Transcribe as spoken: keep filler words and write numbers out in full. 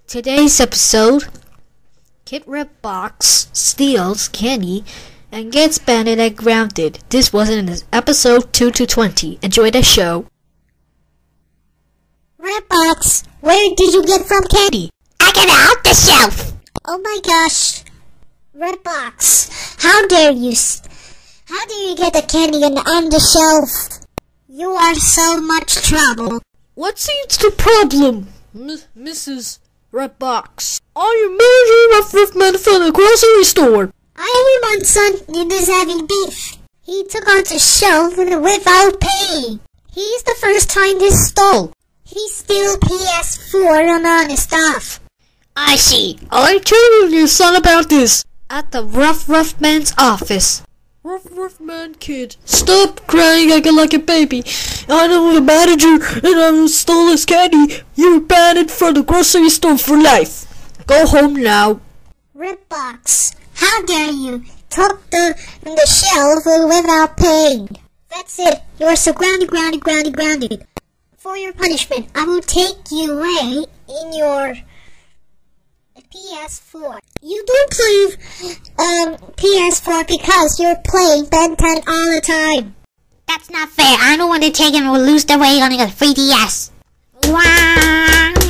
Today's episode, Kid Redbox steals candy and gets banned and grounded. This was in episode two to twenty. Enjoy the show. Redbox, where did you get from candy? I got it off the shelf. Oh my gosh. Redbox, how dare you? How do you get the candy on the shelf? You are so much trouble. What seems the problem, M- Missus Redbox? Are you murdering a fifth man from the grocery store? I am my son is having beef. He took on the shelf without paying. He's the first time this stole. He stole P S four and other stuff. I see. I told your son about this at the Rough Rough Man's office. Rough Rough Man kid, stop crying acting like a baby. I know the manager and I stole his candy. You're banned from the grocery store for life. Go home now. Redbox, how dare you? Took the, the shelf without paying. That's it. You are so grounded, grounded, grounded, grounded. For your punishment, I will take you away in your P S four. You don't play um, P S four because you're playing Ben ten all the time. That's not fair. I don't want to take him or lose the way on a three D S. Wow.